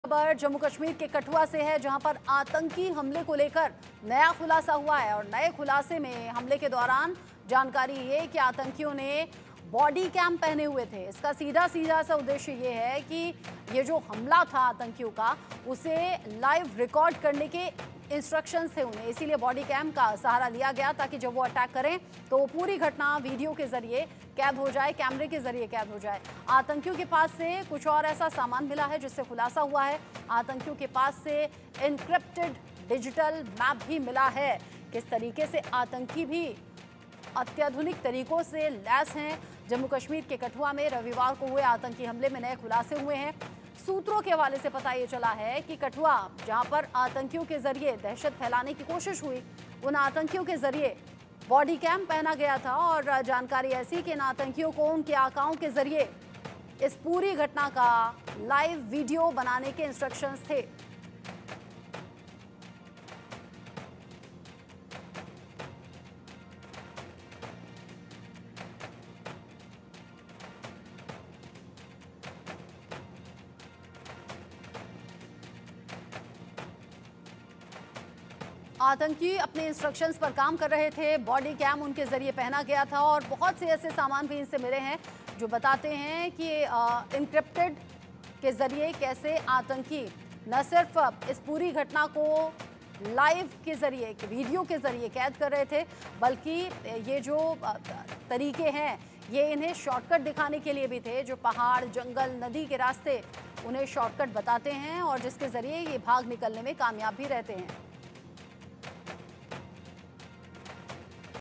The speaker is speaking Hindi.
खबर जम्मू कश्मीर के कठुआ से है, जहां पर आतंकी हमले को लेकर नया खुलासा हुआ है। और नए खुलासे में हमले के दौरान जानकारी ये कि आतंकियों ने बॉडी कैम पहने हुए थे। इसका सीधा सा उद्देश्य ये है कि ये जो हमला था आतंकियों का, उसे लाइव रिकॉर्ड करने के इंस्ट्रक्शंस थे उन्हें, इसीलिए बॉडी कैम का सहारा लिया गया ताकि जब वो अटैक करें तो वो पूरी घटना वीडियो के जरिए कैद हो जाए, कैमरे के जरिए कैद हो जाए। आतंकियों के पास से कुछ और ऐसा सामान मिला है जिससे खुलासा हुआ है। आतंकियों के पास से एन्क्रिप्टेड डिजिटल मैप भी मिला है। किस तरीके से आतंकी भी अत्याधुनिक तरीकों से लैस हैं। जम्मू कश्मीर के कठुआ में रविवार को हुए आतंकी हमले में नए खुलासे हुए हैं। सूत्रों के हवाले से पता ये चला है कि कठुआ, जहां पर आतंकियों के जरिए दहशत फैलाने की कोशिश हुई, उन आतंकियों के जरिए बॉडी कैम पहना गया था। और जानकारी ऐसी कि इन आतंकियों को उनके आकाओं के जरिए इस पूरी घटना का लाइव वीडियो बनाने के इंस्ट्रक्शंस थे। आतंकी अपने इंस्ट्रक्शंस पर काम कर रहे थे। बॉडी कैम उनके जरिए पहना गया था और बहुत से ऐसे सामान भी इनसे मिले हैं जो बताते हैं कि इनक्रिप्टेड के जरिए कैसे आतंकी न सिर्फ इस पूरी घटना को लाइव के जरिए, वीडियो के जरिए कैद कर रहे थे, बल्कि ये जो तरीके हैं ये इन्हें शॉर्टकट दिखाने के लिए भी थे। जो पहाड़, जंगल, नदी के रास्ते उन्हें शॉर्टकट बताते हैं और जिसके जरिए ये भाग निकलने में कामयाब भी रहते हैं।